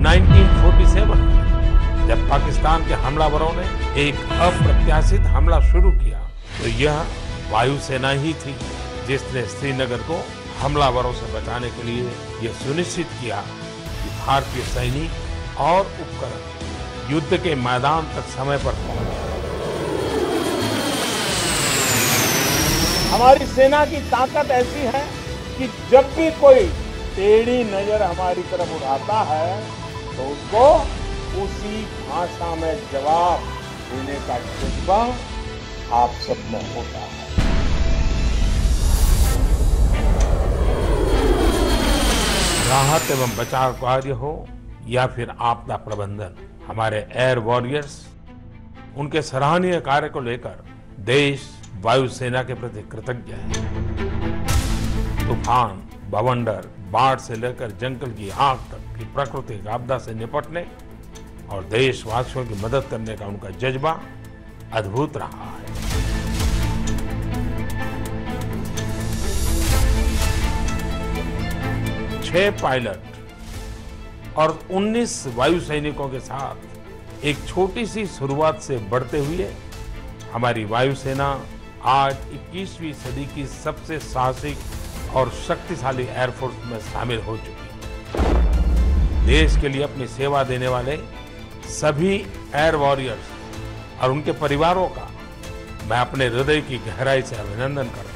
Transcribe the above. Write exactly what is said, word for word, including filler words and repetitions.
उन्नीस सौ सैंतालीस जब पाकिस्तान के हमलावरों ने एक अप्रत्याशित हमला शुरू किया तो यह वायुसेना ही थी जिसने श्रीनगर को हमलावरों से बचाने के लिए यह सुनिश्चित किया कि भारतीय सैनिक और उपकरण युद्ध के मैदान तक समय पर पहुंचे। हमारी सेना की ताकत ऐसी है कि जब भी कोई टेढ़ी नजर हमारी तरफ उठाता है तो उसको उसी भाषा में जवाब देने का जज्बा आप सब में होता है। राहत एवं बचाव कार्य हो या फिर आपदा प्रबंधन, हमारे एयर वॉरियर्स उनके सराहनीय कार्य को लेकर देश वायुसेना के प्रति कृतज्ञ है। तूफान, बवंडर, बाढ़ से लेकर जंगल की आग तक की प्राकृतिक आपदा से निपटने और देशवासियों की मदद करने का उनका जज्बा अद्भुत रहा है। छह पायलट और उन्नीस वायु सैनिकों के साथ एक छोटी सी शुरुआत से बढ़ते हुए हमारी वायुसेना आज इक्कीसवीं सदी की सबसे साहसिक और शक्तिशाली एयरफोर्स में शामिल हो चुकी है। देश के लिए अपनी सेवा देने वाले सभी एयर वॉरियर्स और उनके परिवारों का मैं अपने हृदय की गहराई से अभिनंदन करता हूं।